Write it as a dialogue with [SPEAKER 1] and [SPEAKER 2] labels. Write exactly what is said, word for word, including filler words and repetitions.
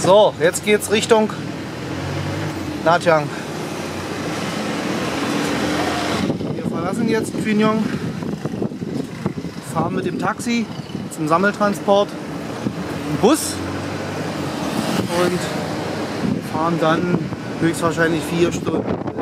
[SPEAKER 1] So, jetzt geht's Richtung Natjang. Wir verlassen jetzt Quy Nhon, fahren mit dem Taxi zum Sammeltransport im Bus und fahren dann höchstwahrscheinlich vier Stunden